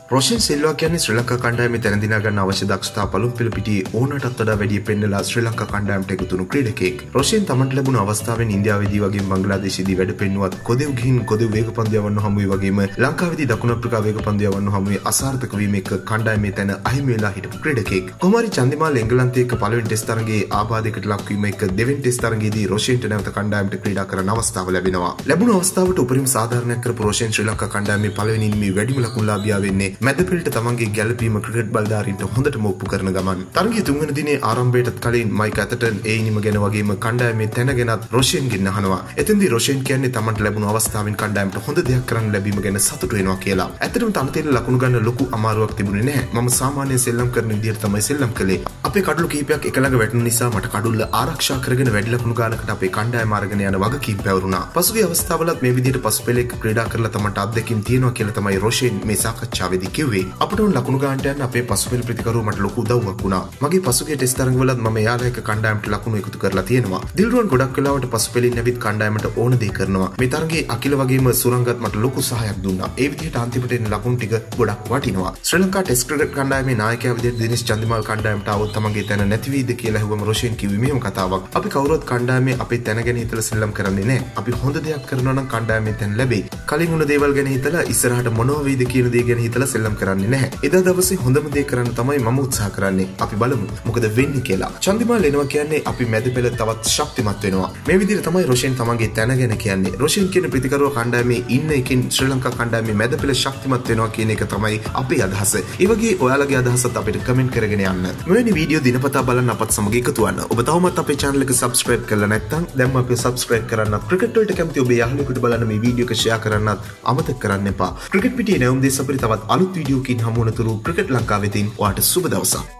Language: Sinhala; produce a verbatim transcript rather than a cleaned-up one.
රොෂන් සිල්වා කියන්නේ ශ්‍රී ලංකා කණ්ඩායමේ තැන දිනා ගන්න අවශ්‍ය දක්ෂතා පළමු පෙළ පිටියේ ඕනටත් වඩා වැඩි පෙන්නලා ශ්‍රී ලංකා කණ්ඩායමට එකතු වුණු ක්‍රීඩකයෙක්. රොෂන් තමන්ට ලැබුණු අවස්ථාවෙන් ඉන්දියාවේදී වගේම බංග්ලාදේශයේදී වැඩ පෙන්නුවත් කොදෙව් ගිහින් කොදෙව් වේගපන්දු යවන්න හමු වී වගේම ලංකාවේදී දකුණු අප්‍රිකා වේගපන්දු යවන්න හමු වී අසාර්ථක වීම එක්ක කණ්ඩායමේ තැන අහිමි වෙලා හිටපු ක්‍රීඩකයෙක්. කොමාරි චන්දිමාල් එංගලන්තයේ එක්ක පළවෙනි ටෙස්ට් තරගයේ ආබාධයකට ලක් වීම එක්ක දෙවෙනි ටෙස්ට් තරගයේදී රොෂන්ට නැවත කණ්ඩායමට ක්‍රීඩා කරන්න අවස්ථාව ලැබෙනවා. ලැබුණු අවස්ථාවට උපරිම සාධාරණයක් කරපු රොෂන් ශ්‍රී ලංකා කණ්ඩායමේ පළවෙනි ඉනිමේ වැඩිම ලකුණුලාභියා වෙන්නේ මැද පෙළට තමන්ගේ ගැලපීම ක්‍රිකට් බලධාරීන්ට හොඳටම ඔප්පු කරන ගමන්. තරගයේ තුන්වෙනි දිනේ ආරම්භයටත් කලින් මයික් ඇතටන් ඒ ඉනිම ගැන වගේම කණ්ඩායමේ තැන ගැනත් රොෂන්ගෙන් අහනවා. එතෙන්දී රොෂන් කියන්නේ තමන්ට ලැබුණු අවස්ථාවෙන් කණ්ඩායමට හොඳ දෙයක් කරන්න ලැබීම ගැන සතුටු වෙනවා කියලා. ඇත්තටම තනතේල ලකුණු ගන්න ලොකු අමාරුවක් තිබුණේ නැහැ. මම සාමාන්‍යයෙන් සෙල්ලම් කරන විදිහට තමයි සෙල්ලම් කළේ. අපේ කඩළු කිහිපයක් එක ළඟ වැටුණු නිසා මට කඩුල්ල ආරක්ෂා කරගෙන වැඩි ලකුණු ගානකට අපේ කණ්ඩායම අරගෙන යන වගකීම් පැවරුණා. පසුගිය අවස්ථාවලත් මේ විදිහට පසුපෙළේක ක්‍රීඩා කරලා තමන්ට අත්දැකීම් තියෙනවා කියලා තමයි රොෂන් මේ සාකච්ඡාවේදී කිව්වේ. අපිට උන් ලකුණු ගන්නට යන අපේ පසුපෙළ ප්‍රතිකරුව මට ලොකු උදව්වක් වුණා. මගේ පසුගිය ටෙස්ට් තරඟවලත් මම එයාලා එක්ක කණ්ඩායමට ලකුණු එකතු කරලා තියෙනවා. දිල්රුවන් ගොඩක් වෙලාවට පසුපෙළින් ඇවිත් කණ්ඩායමට ඕන දේ කරනවා. මේ තරගයේ අකිල වගේම සුරංගත් මට ලොකු සහායක් දුන්නා. ඒ විදිහට අන්තිමට එන ලකුණු ටික ගොඩක් වටිනවා. ශ්‍රී ලංකා ටෙස්ට් ක්‍රිකට් කණ්ඩායමේ නායකයා විදිහට දිනේෂ් චන්දිමාල් කණ්ඩායමට ආවොත් තමන්ගේ තැන නැති වෙයිද කියලා අහුවම රොෂන් කිව්වේ මෙහෙම කතාවක්. අපි කවුරුත් කණ්ඩායමේ අපේ තැන ගැන හිතලා සෙල්ලම් කරන්නේ නැහැ. අපි හොඳ දෙයක් කරනවා නම් කණ්ඩායමේ තැන ලැබෙයි. කලින් වුණ දේවල් ගැන හිතලා ඉස්සරහට මොනවා වෙයිද කියන දේ ගැන හිතලා සෙල්ලම් කරන්නේ නැහැ. එදා දවසේ හොඳම දේ කරන්න තමයි මම උත්සාහ කරන්නේ. අපි බලමු මොකද වෙන්නේ කියලා. චන්දිමාල් එනවා කියන්නේ අපි මැද පෙළ තවත් ශක්තිමත් වෙනවා. මේ විදිහට තමයි රොෂන් තමන්ගේ තැන ගැන කියන්නේ. රොෂන් කියන ප්‍රතිකරුව කණ්ඩායමේ ඉන්න එකෙන් ශ්‍රී ලංකා කණ්ඩායමේ මැද පෙළ ශක්තිමත් වෙනවා කියන එක තමයි අපේ අදහස. ඒ වගේ ඔයාලගේ අදහසත් අපිට කමෙන්ට් කරගෙන යන්න. මෙවැනි වීඩියෝ දිනපතා බලන්න අපත් සමග එකතු වෙන්න. ඔබ තවමත් අපේ channel එක subscribe කරලා නැත්නම් දැන්ම අපි subscribe කරන්න. ක්‍රිකට් වලට කැමති ඔබේ යාළුවෙකුට බලන්න මේ වීඩියෝ එක share කරන්නත් අමතක කරන්න එපා. ක්‍රිකට් පිටියේ නැවුම් දේශ අපිට තවත් අලුත් වීඩියෝකින් හමු වනතුරු ක්‍රිකට් ලංකාවෙතින් ඔයාට සුබ දවසක්.